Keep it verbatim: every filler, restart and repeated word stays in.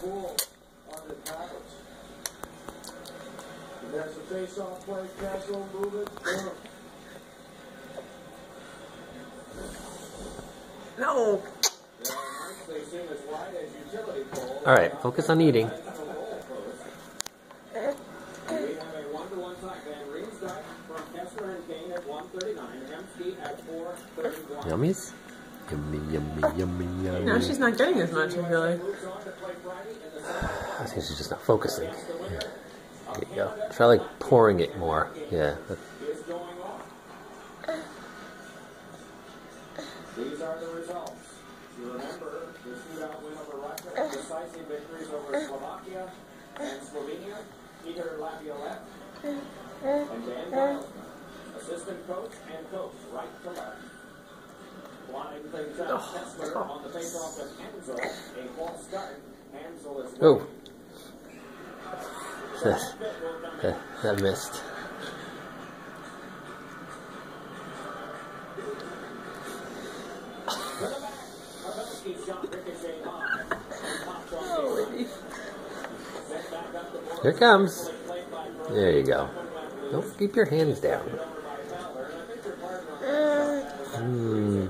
pull on the paddles. There's a face-off play, Castle, move it, boom. No! Alright, focus on eating. Yummies? Yummy, yummy, yummy, yummy. No, she's not getting as much, I feel like. I think she's just not focusing. There you go. Try like pouring it more. Yeah. These are the results. You remember the shootout win over Russia, decisive victories over Slovakia and Slovenia, Peter Laviolette and Dan Giles, assistant coach and coach, right to left. Blotting things out, Kessler on the face-off with Hansel, a false start. Hansel is oh. that, that missed. Here it comes. There you go. Don't keep your hands down. Mm.